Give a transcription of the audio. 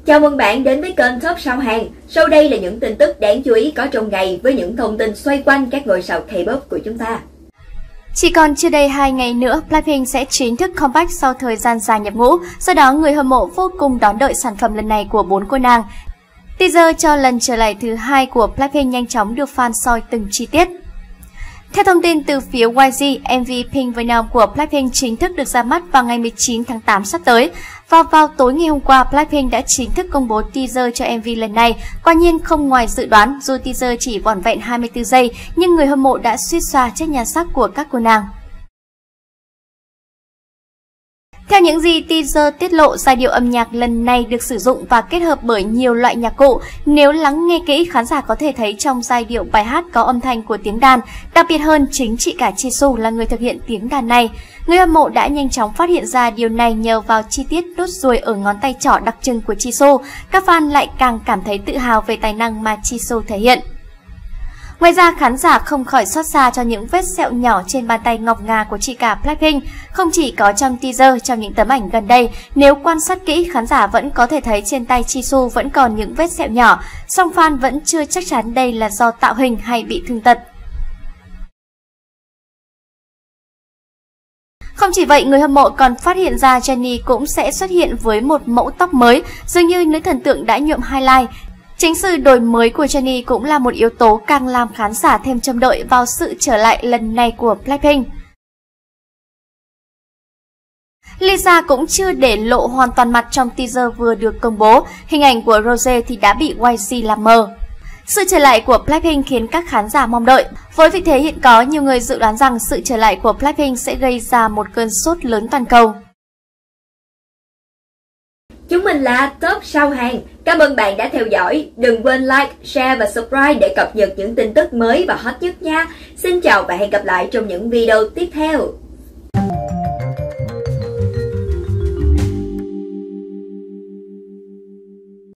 Chào mừng bạn đến với kênh Top Sao Hàng. Sau đây là những tin tức đáng chú ý có trong ngày với những thông tin xoay quanh các ngôi sao K-pop của chúng ta. Chỉ còn chưa đầy 2 ngày nữa, Blackpink sẽ chính thức comeback sau thời gian dài nhập ngũ, do đó người hâm mộ vô cùng đón đợi sản phẩm lần này của 4 cô nàng. Teaser cho lần trở lại thứ 2 của Blackpink nhanh chóng được fan soi từng chi tiết. Theo thông tin từ phía YG, MV Pink Venom của Blackpink chính thức được ra mắt vào ngày 19 tháng 8 sắp tới. Và vào tối ngày hôm qua, Blackpink đã chính thức công bố teaser cho MV lần này. Quả nhiên không ngoài dự đoán, dù teaser chỉ vỏn vẹn 24 giây, nhưng người hâm mộ đã suýt xoa trước nhan sắc của các cô nàng. Theo những gì teaser tiết lộ, giai điệu âm nhạc lần này được sử dụng và kết hợp bởi nhiều loại nhạc cụ. Nếu lắng nghe kỹ, khán giả có thể thấy trong giai điệu bài hát có âm thanh của tiếng đàn. Đặc biệt hơn, chính chị cả Jisoo là người thực hiện tiếng đàn này. Người hâm mộ đã nhanh chóng phát hiện ra điều này nhờ vào chi tiết đốt ruồi ở ngón tay trỏ đặc trưng của Jisoo. Các fan lại càng cảm thấy tự hào về tài năng mà Jisoo thể hiện. Ngoài ra, khán giả không khỏi xót xa cho những vết sẹo nhỏ trên bàn tay ngọc ngà của chị cả Blackpink. Không chỉ có trong teaser, trong những tấm ảnh gần đây, nếu quan sát kỹ, khán giả vẫn có thể thấy trên tay Jisoo vẫn còn những vết sẹo nhỏ, song fan vẫn chưa chắc chắn đây là do tạo hình hay bị thương tật. Không chỉ vậy, người hâm mộ còn phát hiện ra Jennie cũng sẽ xuất hiện với một mẫu tóc mới, dường như nữ thần tượng đã nhuộm highlight. Chính sự đổi mới của Jennie cũng là một yếu tố càng làm khán giả thêm trông đợi vào sự trở lại lần này của Blackpink. Lisa cũng chưa để lộ hoàn toàn mặt trong teaser vừa được công bố, hình ảnh của Rose thì đã bị YG làm mờ. Sự trở lại của Blackpink khiến các khán giả mong đợi. Với vị thế hiện có, nhiều người dự đoán rằng sự trở lại của Blackpink sẽ gây ra một cơn sốt lớn toàn cầu. Chúng mình là Top Sao Hàng. Cảm ơn bạn đã theo dõi. Đừng quên like, share và subscribe để cập nhật những tin tức mới và hot nhất nha. Xin chào và hẹn gặp lại trong những video tiếp theo.